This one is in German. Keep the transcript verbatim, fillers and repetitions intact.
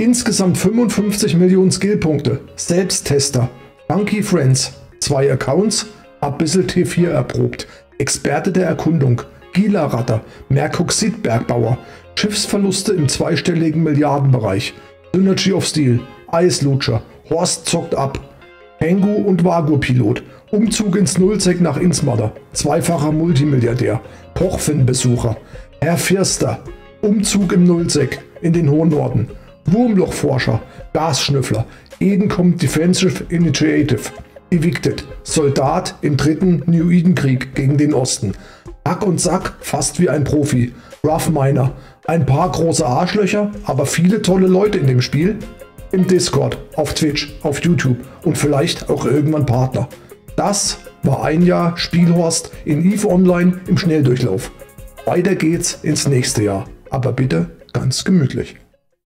Insgesamt fünfundfünfzig Millionen Skillpunkte, Selbsttester, Funky Friends, zwei Accounts, ein bisschen T vier erprobt, Experte der Erkundung, Gila-Ratter, Merkoxid-Bergbauer, Schiffsverluste im zweistelligen Milliardenbereich, Synergy of Steel, Eislutscher, Horst zockt ab, Pengu und Vagur-Pilot, Umzug ins Nullsec nach Insmodder, zweifacher Multimilliardär, Pochfin-Besucher, Herr Firster, Umzug im Nullsec in den hohen Norden, Wurmlochforscher, Gasschnüffler, Edencom Defensive Initiative, Evicted, Soldat im dritten New Eden Krieg gegen den Osten, Hack und Sack fast wie ein Profi, Rough Miner, ein paar große Arschlöcher, aber viele tolle Leute in dem Spiel, im Discord, auf Twitch, auf YouTube und vielleicht auch irgendwann Partner. Das war ein Jahr Spielhorst in EVE Online im Schnelldurchlauf. Weiter geht's ins nächste Jahr, aber bitte ganz gemütlich.